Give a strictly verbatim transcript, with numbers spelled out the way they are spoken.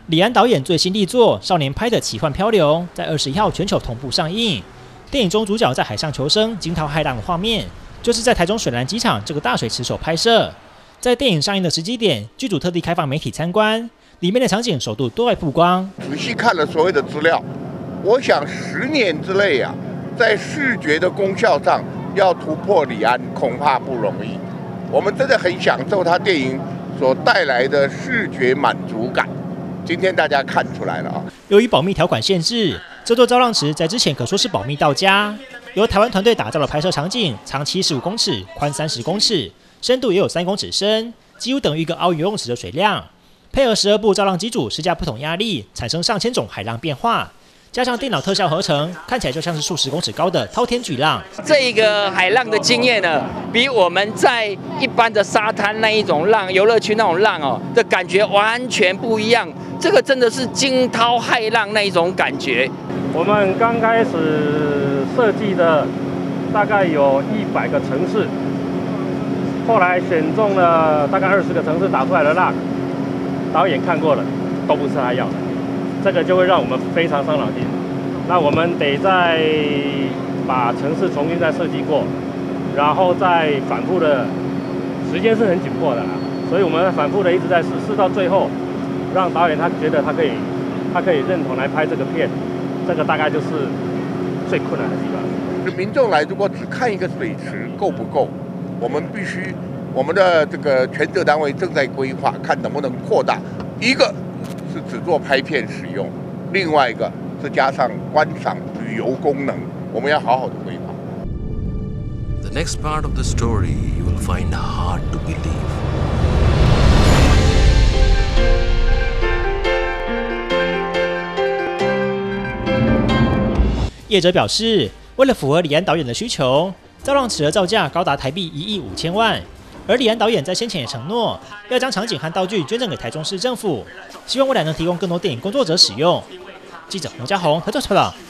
李安导演最新力作《少年派的奇幻漂流》在二十一号全球同步上映。电影中主角在海上求生、惊涛骇浪的画面，就是在台中水兰机场这个大水池所拍摄。在电影上映的时机点，剧组特地开放媒体参观，里面的场景首度对外曝光。 仔细看了所有的资料，我想十年之内啊，在视觉的功效上要突破李安，恐怕不容易。我们真的很享受他电影所带来的视觉满足感。今天大家看出来了啊！ 由于保密条款限制，这座造浪池在之前可说是保密到家。由台湾团队打造的拍摄场景，长七十五公尺，宽三十公尺，深度也有三公尺深，几乎等于一个凹游泳池的水量。配合十二部造浪机组施加不同压力，产生上千种海浪变化。加上电脑特效合成，看起来就像是数十公尺高的滔天巨浪。 这个海浪的经验呢，比我们在一般的沙滩那一种浪、游乐区那种浪哦的感觉完全不一样。这个真的是惊涛骇浪那一种感觉。 我们刚开始设计的大概有一百个城市，后来选中了大概二十个城市打出来的浪，导演看过了，都不是他要的。这个就会让我们非常伤脑筋，那我们得再把城市重新再设计过，然后再反复的，时间是很紧迫的啦，所以我们反复的一直在试，试到最后，让导演他觉得他可以，他可以认同来拍这个片，这个大概就是最困难的地方。 对民众来，如果只看一个水池够不够，我们必须，我们的这个权责单位正在规划，看能不能扩大一个。是只做拍片使用，另外一个是加上观赏旅游功能，我们要好好的规划。 The next part of the story you will find hard to believe. 业者表示，为了符合李安导演的需求，造浪池的造价高达台币一亿五千万。而李安导演在先前也承诺，要将场景和道具捐赠给台中市政府，希望未来能提供更多电影工作者使用。记者洪家宏合作报道。